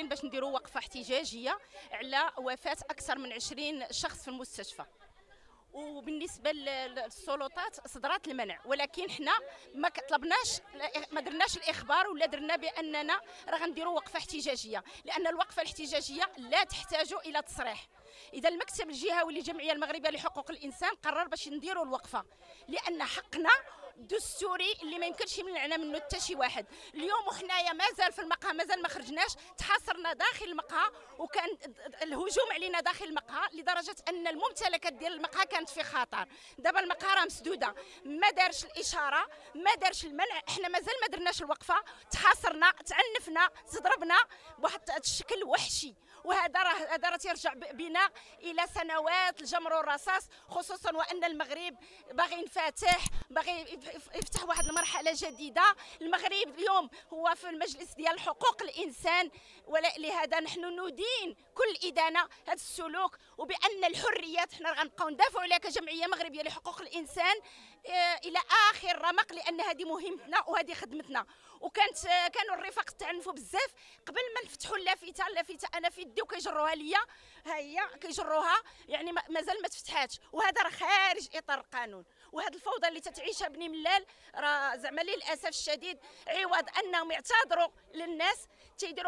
مقررين باش نديروا وقفه احتجاجيه على وفاه اكثر من 20 شخص في المستشفى. وبالنسبه للسلطات صدرات المنع، ولكن حنا ما طلبناش، ما درناش الاخبار ولا درنا باننا راه غنديروا وقفه احتجاجيه، لان الوقفه الاحتجاجيه لا تحتاج الى تصريح. اذا المكتب الجهوي للجمعيه المغربيه لحقوق الانسان قرر باش نديروا الوقفه، لان حقنا دستوري اللي ما يمكنش يمنعنا منه حتى شي واحد. اليوم وحنايا مازال في المقهى، مازال ما خرجناش، تحاصرنا داخل المقهى، وكان الهجوم علينا داخل المقهى لدرجه ان الممتلكات ديال المقهى كانت في خطر. دابا المقهى راه مسدوده، ما دارش الاشاره، ما دارش المنع، احنا مازال ما درناش الوقفه، تحاصرنا، تعنفنا، تضربنا بواحد الشكل وحشي. وهذا راه تيرجع بنا الى سنوات الجمر والرصاص، خصوصا وان المغرب باغي ينفتح، باغي يفتح واحد المرحله جديده. المغرب اليوم هو في المجلس ديال حقوق الانسان، ولهذا نحن ندين كل ادانه هذا السلوك، وبان الحريات حنا غنبقاو ندافعوا عليها كجمعيه مغربيه لحقوق الانسان الى اخر رمق، لان هذه مهمتنا وهذه خدمتنا. كانوا الرفاق تعنفوا بزاف قبل ما نفتحوا اللافته انا في يدي وكيجروها ليا، ها هي كيجروها، يعني مازال ما تفتحاتش، وهذا راه خارج اطار القانون. وهذه الفوضى اللي تتعيشها بني ملال راه زعما للاسف الشديد، عوض انهم يعتذروا للناس تيديروا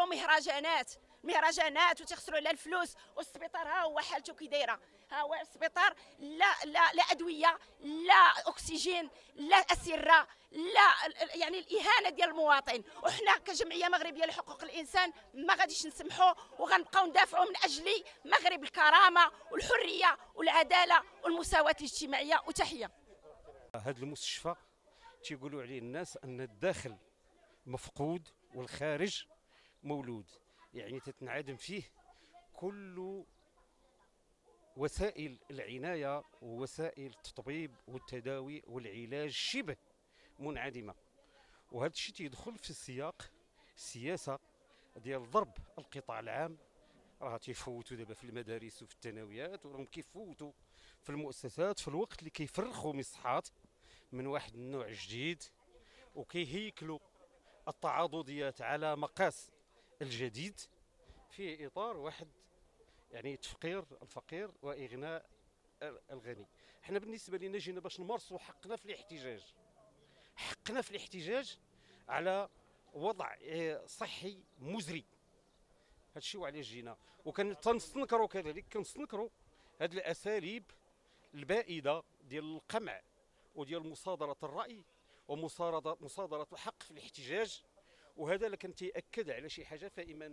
مهرجانات وتيخسروا على الفلوس. والسبيطار ها هو حالته كي دايره، ها هو السبيطار، لا ادويه، لا اكسجين، لا اسره، لا يعني الاهانه ديال المواطن. وحنا كجمعيه مغربيه لحقوق الانسان ما غاديش نسمحوا، وغنبقاو ندافعوا من اجل مغرب الكرامه والحريه والعداله والمساواه الاجتماعيه. وتحيه. هذا المستشفى تيقولوا عليه الناس ان الداخل مفقود والخارج مولود، يعني تتنعدم فيه كل وسائل العنايه ووسائل التطبيب والتداوي والعلاج شبه منعدمه. وهذا الشيء تيدخل في السياق السياسه ديال ضرب القطاع العام. راه تيفوتوا دابا في المدارس وفي الثانويات، وراهم كيفوتوا في المؤسسات في الوقت اللي كيفرخوا مصحات من واحد النوع جديد، وكيهيكلوا التعاضديات على مقاس الجديد في اطار واحد يعني تفقير الفقير واغناء الغني. احنا بالنسبه لنا جينا باش نمارسوا حقنا في الاحتجاج، حقنا في الاحتجاج على وضع صحي مزري. هذا الشيء وعليه جينا، وكان تنستنكروا كذلك كنستنكروا هذه الاساليب البائده ديال القمع وديال مصادره الراي ومصادره الحق في الاحتجاج. وهذا اللي كان تيأكد على شي حاجه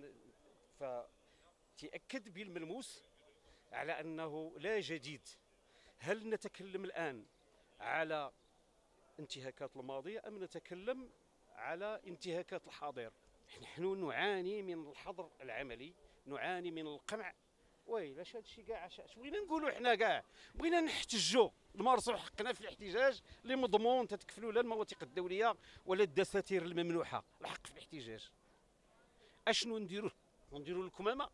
فتأكد بالملموس على انه لا جديد. هل نتكلم الان على انتهاكات الماضيه ام نتكلم على انتهاكات الحاضر؟ نحن نعاني من الحظر العملي، نعاني من القمع. ويلاش هذا الشيء كاع اش بغينا نقولوا حنا كاع؟ بغينا نحتجوا نمارسوا حقنا في الاحتجاج اللي مضمون تتكفلوا لا المواثيق الدوليه ولا الدساتير الممنوحه. الحق في الاحتجاج اشنو نديروا؟ نديروا الكمامه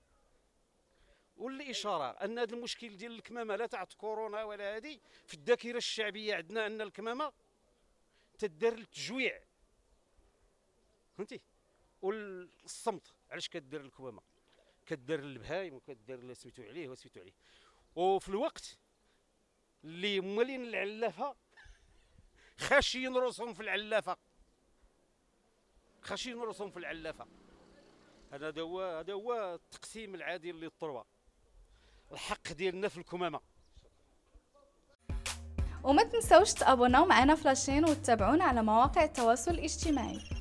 والاشاره ان هذا المشكل ديال الكمامه لا تاع كورونا ولا هذه في الذاكره الشعبيه عندنا ان الكمامه تدار للتجويع، فهمتي؟ والصمت علاش كدير الكمامه؟ كدير للبهايم وكدير سميتو عليه وسميتو عليه. وفي الوقت اللي مالين العلافه خاشين راسهم في العلافه، خاشين راسهم في العلافه. هذا هو التقسيم العادل للثروه، الحق ديالنا في الكمامه. وما تنسوش تابوناو معنا في لاشين وتتابعونا على مواقع التواصل الاجتماعي.